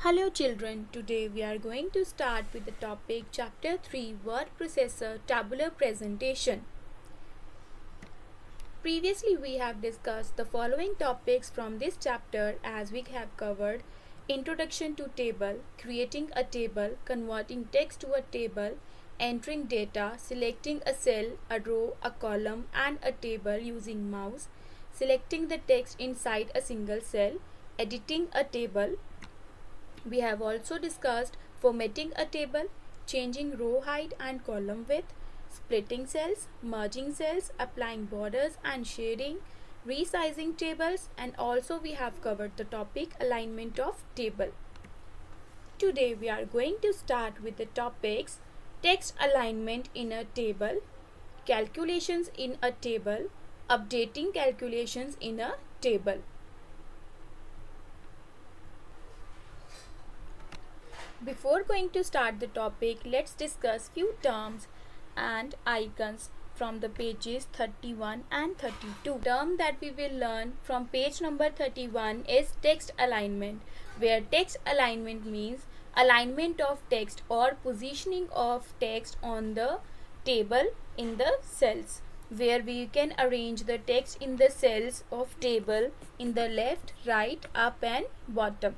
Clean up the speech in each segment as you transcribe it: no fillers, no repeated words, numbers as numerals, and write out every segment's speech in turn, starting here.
Hello children, today we are going to start with the topic chapter 3 word processor tabular presentation. Previously we have discussed the following topics from this chapter as we have covered introduction to table, creating a table, converting text to a table, entering data, selecting a cell, a row, a column and a table using mouse, selecting the text inside a single cell, editing a table. We have also discussed formatting a table, changing row height and column width, splitting cells, merging cells, applying borders and shading, resizing tables, and also we have covered the topic alignment of table. Today we are going to start with the topics text alignment in a table, calculations in a table, updating calculations in a table. Before going to start the topic, let's discuss few terms and icons from the pages 31 and 32. Term that we will learn from page number 31 is text alignment, where text alignment means alignment of text or positioning of text on the table in the cells, where we can arrange the text in the cells of table in the left, right, up and bottom.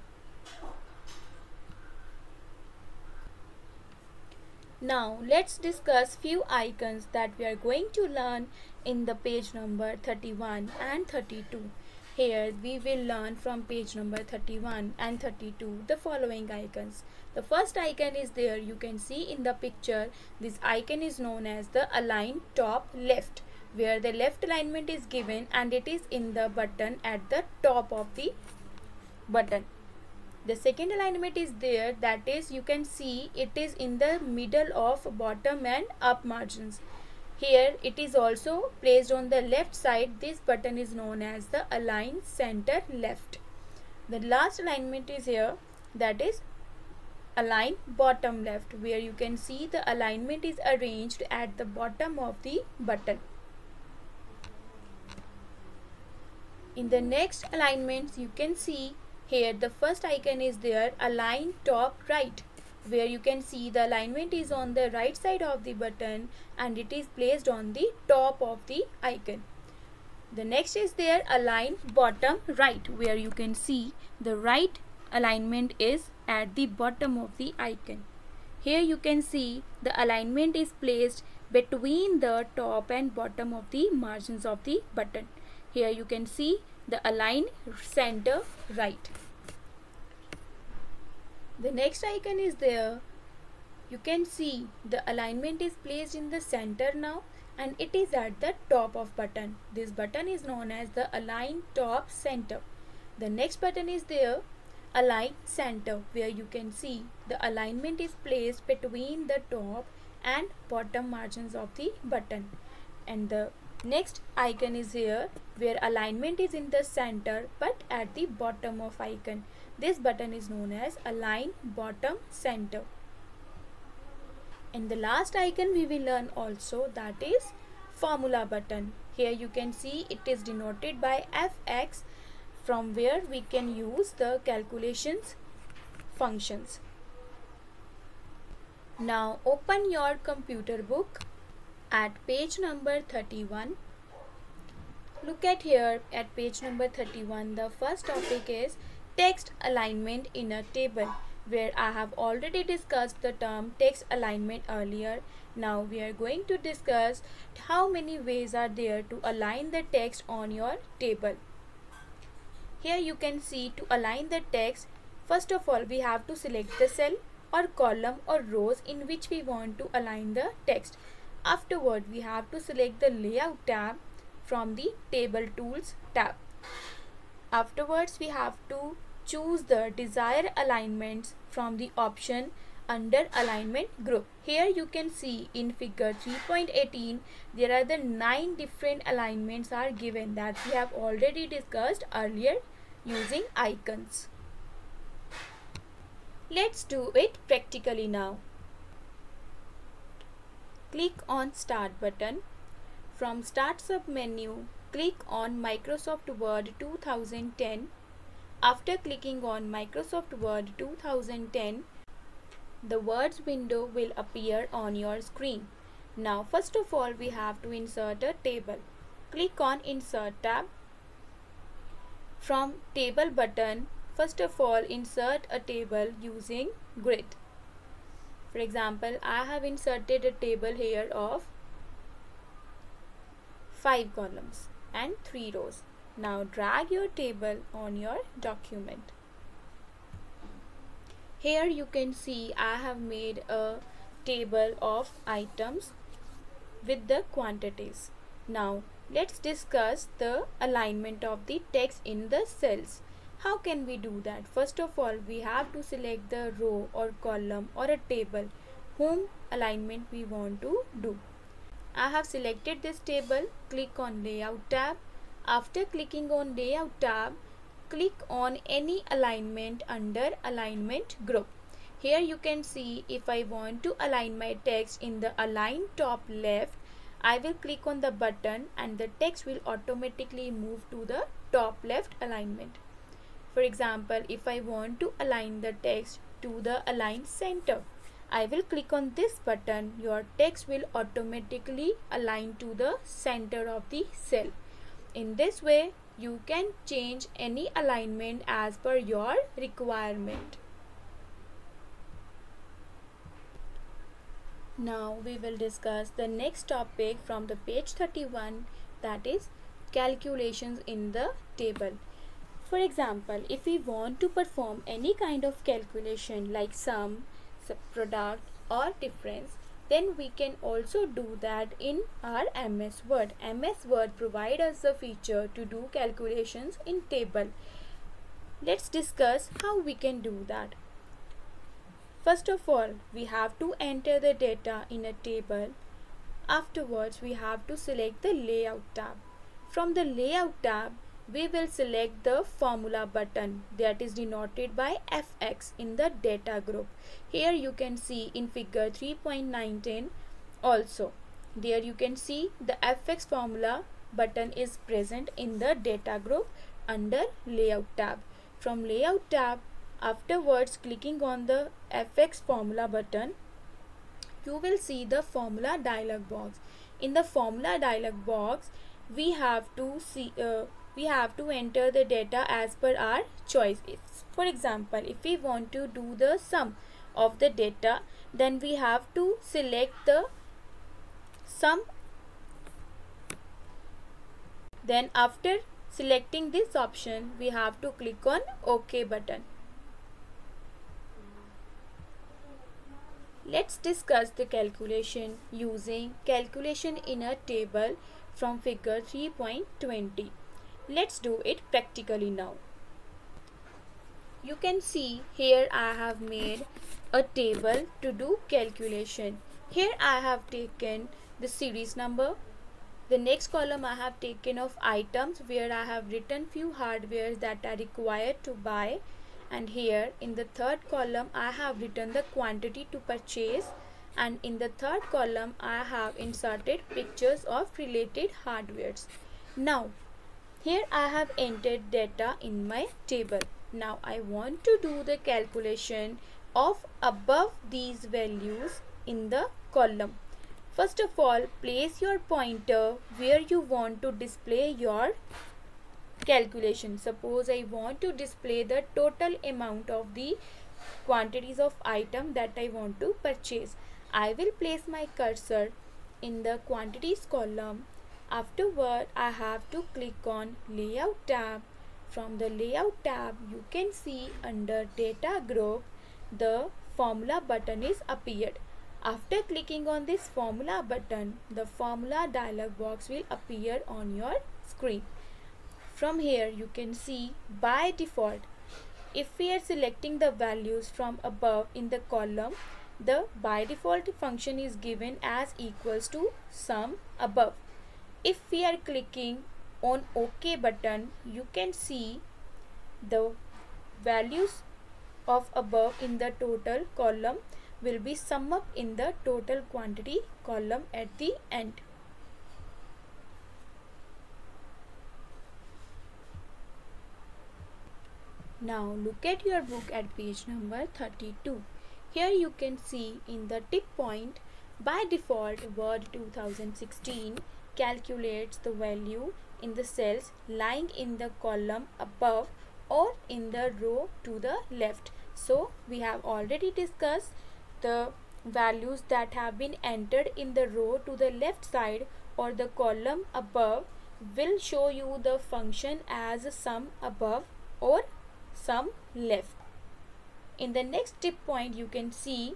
Now let's discuss few icons that we are going to learn in the page number 31 and 32. Here we will learn from page number 31 and 32 the following icons. The first icon is there, you can see in the picture. This icon is known as the align top left, where the left alignment is given and it is in the button at the top of the button. The second alignment is there, that is you can see it is in the middle of bottom and up margins. Here it is also placed on the left side. This button is known as the align center left. The last alignment is here, that is align bottom left, where you can see the alignment is arranged at the bottom of the button. In the next alignments you can see here the first icon is there, align top right, where you can see the alignment is on the right side of the button and it is placed on the top of the icon. The next is there, align bottom right, where you can see the right alignment is at the bottom of the icon. Here you can see the alignment is placed between the top and bottom of the margins of the button. Here you can see the align center right. The next icon is there, you can see the alignment is placed in the center now and it is at the top of button. This button is known as the align top center. The next button is there, align center, where you can see the alignment is placed between the top and bottom margins of the button. And the next icon is here, where alignment is in the center but at the bottom of icon. This button is known as align bottom center. And the last icon we will learn also, that is formula button. Here you can see it is denoted by fx, from where we can use the calculations functions. Now open your computer book at page number 31. Look at here at page number 31. The first topic is text alignment in a table, where I have already discussed the term text alignment earlier. Now we are going to discuss how many ways are there to align the text on your table. Here you can see to align the text, first of all we have to select the cell or column or rows in which we want to align the text. Afterward we have to select the layout tab from the table tools tab. Afterwards we have to choose the desired alignments from the option under alignment group. Here you can see in figure 3.18 there are the 9 different alignments are given that we have already discussed earlier using icons. Let's do it practically now. Click on Start button. From Start sub menu, click on Microsoft Word 2010. After clicking on Microsoft Word 2010, the words window will appear on your screen. Now first of all we have to insert a table. Click on Insert tab. From Table button, first of all insert a table using grid. For example, I have inserted a table here of 5 columns and 3 rows. Now drag your table on your document. Here you can see I have made a table of items with the quantities. Now let's discuss the alignment of the text in the cells. How can we do that? First of all, we have to select the row or column or a table whom alignment we want to do. I have selected this table. Click on Layout tab. After clicking on Layout tab, click on any alignment under Alignment group. Here you can see if I want to align my text in the Align top left, I will click on the button and the text will automatically move to the top left alignment. For example, if I want to align the text to the Align center, I will click on this button. Your text will automatically align to the center of the cell. In this way, you can change any alignment as per your requirement. Now we will discuss the next topic from the page 31, that is calculations in the table. For example, if we want to perform any kind of calculation like sum, product or difference, then we can also do that in our MS Word. MS Word provides us the feature to do calculations in table. Let's discuss how we can do that. First of all, we have to enter the data in a table. Afterwards, we have to select the Layout tab. From the Layout tab, we will select the Formula button that is denoted by FX in the data group. Here you can see in figure 3.19 also. There you can see the FX Formula button is present in the data group under Layout tab. From Layout tab, afterwards clicking on the FX Formula button, you will see the Formula dialog box. In the Formula dialog box, we have to enter the data as per our choice. For example, if we want to do the sum of the data, then we have to select the sum. Then after selecting this option, we have to click on OK button. Let's discuss the calculation using calculation in a table from figure 3.20. Let's do it practically now. You can see here I have made a table to do calculation. Here I have taken the series number. The next column I have taken of items where I have written few hardwares that are required to buy. And here in the third column I have written the quantity to purchase, and in the third column I have inserted pictures of related hardwares. Now here I have entered data in my table. Now I want to do the calculation of above these values in the column. First of all, place your pointer where you want to display your calculation. Suppose I want to display the total amount of the quantities of item that I want to purchase. I will place my cursor in the quantities column. Afterward, I have to click on Layout tab. From the Layout tab, you can see under Data Group, the Formula button is appeared. After clicking on this Formula button, the Formula dialog box will appear on your screen. From here you can see by default, if we are selecting the values from above in the column, the by default function is given as equals to sum above. If we are clicking on OK button, you can see the values of above in the total column will be sum up in the total quantity column at the end. Now look at your book at page number 32. Here you can see in the tip point, by default Word 2016 calculates the value in the cells lying in the column above or in the row to the left. So we have already discussed the values that have been entered in the row to the left side or the column above will show you the function as sum above or sum left. In the next tip point you can see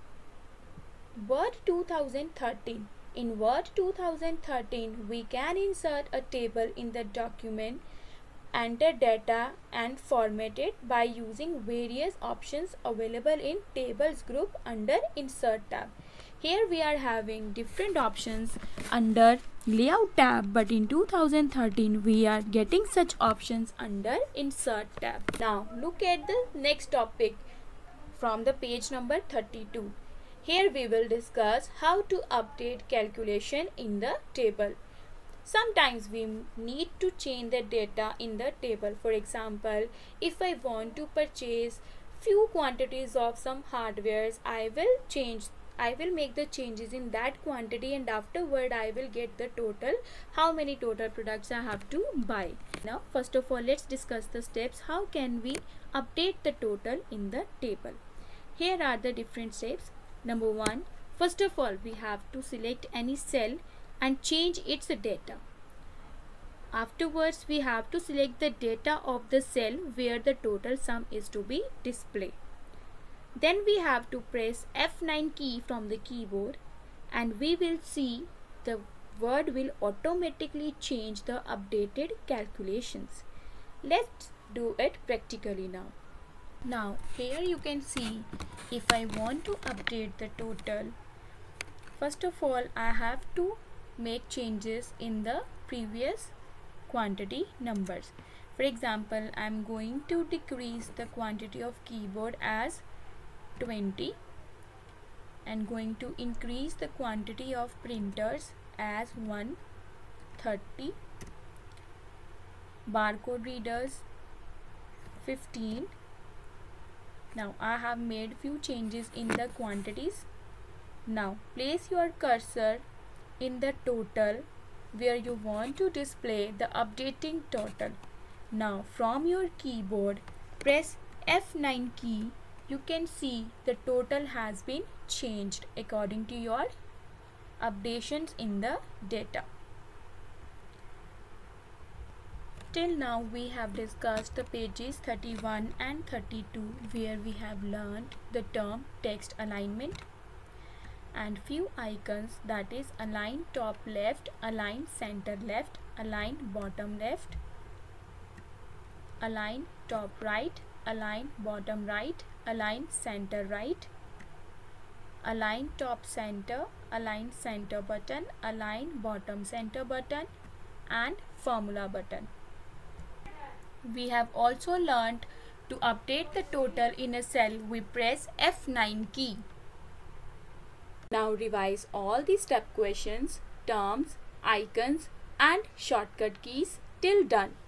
Word 2013. In Word 2013 we can insert a table in the document, enter data and format it by using various options available in Tables group under Insert tab. Here we are having different options under Layout tab, but in 2013 we are getting such options under Insert tab. Now look at the next topic from the page number 32. Here we will discuss how to update calculation in the table. Sometimes we need to change the data in the table. For example, if I want to purchase few quantities of some hardwares, I will make the changes in that quantity, and afterward I will get the total, how many total products I have to buy. Now first of all, let's discuss the steps. How can we update the total in the table? Here are the different steps. Number 1, first of all we have to select any cell and change its data. Afterwards we have to select the data of the cell where the total sum is to be displayed. Then we have to press F9 key from the keyboard and we will see the Word will automatically change the updated calculations. Let's do it practically now. Now here you can see, if I want to update the total, first of all I have to make changes in the previous quantity numbers. For example, I am going to decrease the quantity of keyboard as 20 and going to increase the quantity of printers as 130, barcode readers 15. Now I have made few changes in the quantities. Now place your cursor in the total where you want to display the updating total. Now from your keyboard press F9 key. You can see the total has been changed according to your updations in the data. Till now we have discussed the pages 31 and 32 where we have learned the term text alignment and few icons, that is align top left, align center left, align bottom left, align top right, align bottom right, align center right, align top center, align center button, align bottom center button and formula button. We have also learned to update the total in a cell, we press F9 key. Now revise all the step questions, terms, icons and shortcut keys till done.